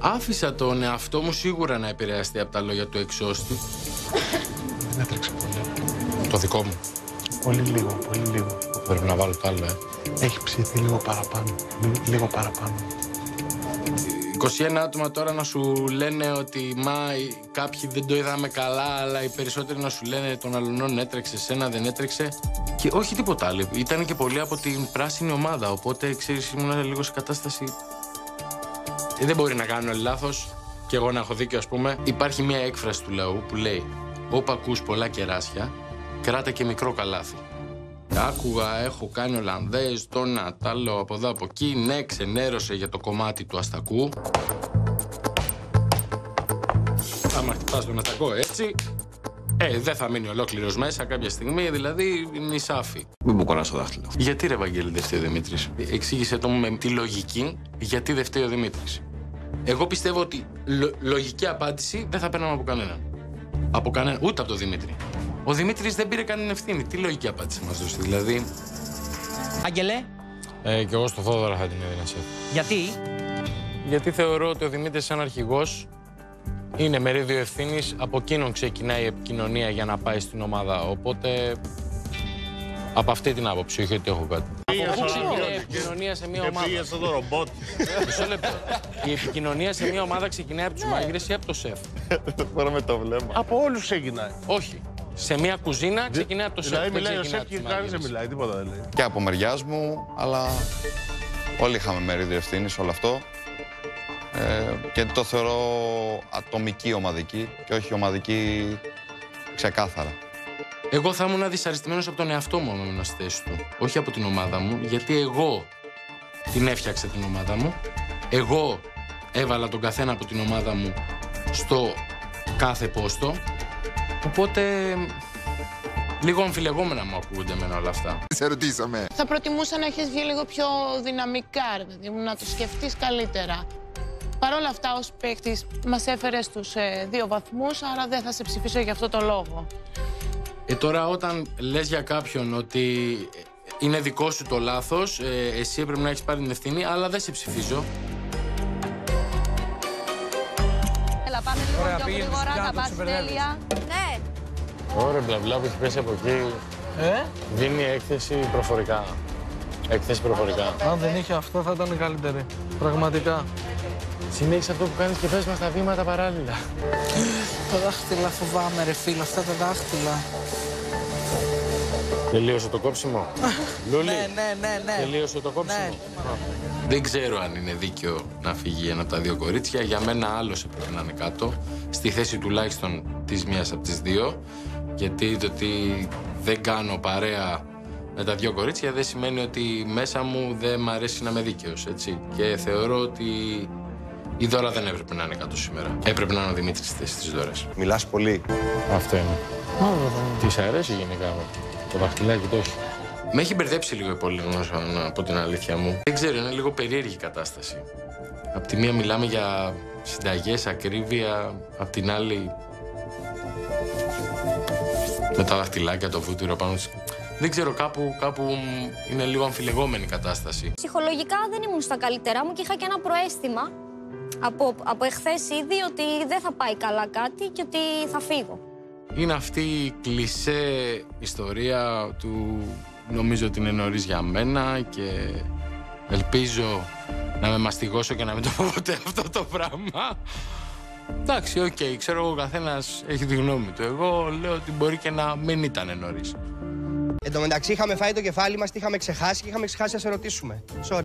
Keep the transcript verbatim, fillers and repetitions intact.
Άφησα τον εαυτό μου σίγουρα να επηρεαστεί από τα λόγια του εξώστη. Δεν έτρεξε πολύ. Το δικό μου. Πολύ λίγο, πολύ λίγο. Πρέπει να βάλω το άλλο, ε. Έχει ψηθεί λίγο παραπάνω. Λίγο παραπάνω. είκοσι ένα άτομα τώρα να σου λένε ότι μα κάποιοι δεν το είδαμε καλά, αλλά οι περισσότεροι να σου λένε τον αλλονών έτρεξε, σένα δεν έτρεξε. Και όχι τίποτα άλλο. Ήταν και πολλοί από την πράσινη ομάδα. Οπότε ξέρεις, ήμουν λίγο σε κατάσταση. Ε, δεν μπορεί να κάνω λάθος και εγώ να έχω δίκιο, ας πούμε. Υπάρχει μια έκφραση του λαού που λέει: όπου ακούς πολλά κεράσια, κράτα και μικρό καλάθι. Άκουγα, έχω κάνει Ολλανδές, το να τ' άλλο από εδώ από εκεί. Ναι, ξενέρωσε για το κομμάτι του αστακού. Άμα χτυπάς τον αστακό έτσι, ε, δεν θα μείνει ολόκληρος μέσα κάποια στιγμή, δηλαδή είναι σάφι. Μην μου κολλάς το δάχτυλο. Γιατί ρε Βαγγέλη δεν φταίει ο Δημήτρης? Εξήγησε το με τη λογική γιατί δεν φταίει ο Δημήτρης. Εγώ πιστεύω ότι λο, λογική απάντηση δεν θα παίρναμε από κανέναν. Από κανέναν, ούτε από τον Δημήτρη. Ο Δημήτρης δεν πήρε κανένα ευθύνη. Τι λογική απάντηση μας δώσει, δηλαδή? Άγγελε. Ε, κι εγώ στο Θόδωρα θα την έδινα σεφ. Γιατί? Γιατί θεωρώ ότι ο Δημήτρης σαν αρχηγός είναι μερίδιο ευθύνης. Από εκείνον ξεκινάει η επικοινωνία για να πάει στην ομάδα. Οπότε, από αυτή την άποψη, όχι ότι έχω κάτι. Από πού ξεκινάει η επικοινωνία σε μια ομάδα? Πήγε στο ρομπότ. Μισό λεπτό. Η επικοινωνία σε μια ομάδα ξεκινάει από τους μάγειρες ή από το σεφ? Τώρα με το βλέμμα. Από όλους ξεκινάει. Όχι. Σε μια κουζίνα ξεκινάει από το σεφ. Δηλαδή δεν μιλάει ο ξεκινάει σεφ από και τους κανείς δεν μάγειρες. μιλάει, τίποτα δεν λέει. Και από μεριάς μου, αλλά όλοι είχαμε μερίδιο ευθύνης όλο αυτό. Ε, και το θεωρώ ατομική ομαδική και όχι ομαδική ξεκάθαρα. Εγώ θα ήμουν δυσαρεστημένος από τον εαυτό μου, αν ήμουν στη θέση του. Όχι από την ομάδα μου, γιατί εγώ την έφτιαξα την ομάδα μου. Εγώ έβαλα τον καθένα από την ομάδα μου στο κάθε πόστο. Οπότε, λίγο αμφιλεγόμενα μου ακούγονται εμένα όλα αυτά. Σε ρωτήσαμε. Θα προτιμούσα να έχεις βγει λίγο πιο δυναμικά, ρε παιδί μου, να το σκεφτείς καλύτερα. Παρ' όλα αυτά, ως παίκτης, μας έφερες στους ε, δύο βαθμούς, άρα δεν θα σε ψηφίσω για αυτό το λόγο. Ε, τώρα, όταν λες για κάποιον ότι είναι δικό σου το λάθος, ε, εσύ έπρεπε να έχεις πάρει την ευθύνη, αλλά δεν σε ψηφίζω. Έλα, πάμε λίγο πιο γρήγορα, θα πας τέλεια. Ναι. Ωραία, μπλα μπλα που έχει πέσει από εκεί. Ε? Δίνει έκθεση προφορικά. Έκθεση προφορικά. Αν δεν είχε αυτό θα ήταν καλύτερη. Πραγματικά. Συνέχισε αυτό που κάνεις και πες μας τα βήματα παράλληλα. Τα δάχτυλα φοβάμαι, ρε φίλο, αυτά τα δάχτυλα. Τελείωσε το κόψιμο. Λούλη, Ναι, ναι, ναι, ναι. τελείωσε το κόψιμο. Ναι. Δεν ξέρω αν είναι δίκαιο να φύγει ένα από τα δύο κορίτσια. Για μένα άλλος έπρεπε να είναι κάτω. Στη θέση τουλάχιστον της μίας από τις δύο. Γιατί το ότι δεν κάνω παρέα με τα δύο κορίτσια δεν σημαίνει ότι μέσα μου δεν μ' αρέσει να είμαι δίκαιος, έτσι. Και θεωρώ ότι η Δώρα δεν έπρεπε να είναι κάτω σήμερα. Έπρεπε να είναι ο Δημήτρης στη θέση της Δώρας. Μιλάς πολύ. Αυτό είναι. Της αρέσει γενικά το δαχτυλάκι, το έχει. Με έχει μπερδέψει λίγο η Πολύγνος, να πω την αλήθεια μου. Δεν ξέρω, είναι λίγο περίεργη η κατάσταση. Απ' τη μία μιλάμε για συνταγές, ακρίβεια, απ' την άλλη με τα δαχτυλάκια, το βούτυρο πάνω της. Δεν ξέρω, κάπου, κάπου είναι λίγο αμφιλεγόμενη η κατάσταση. Ψυχολογικά δεν ήμουν στα καλύτερά μου και είχα και ένα προαίσθημα από, από εχθές ήδη ότι δεν θα πάει καλά κάτι και ότι θα φύγω. Είναι αυτή η κλισέ ιστορία του νομίζω ότι είναι νωρίς για μένα και ελπίζω να με μαστιγώσω και να μην το πω ποτέ αυτό το πράγμα. Εντάξει, οκ, okay, ξέρω εγώ ο καθένας έχει τη γνώμη του. Εγώ λέω ότι μπορεί και να μην ήταν νωρίς. Εν τω μεταξύ είχαμε φάει το κεφάλι μας, τι είχαμε ξεχάσει και είχαμε ξεχάσει να σε ρωτήσουμε. Sorry.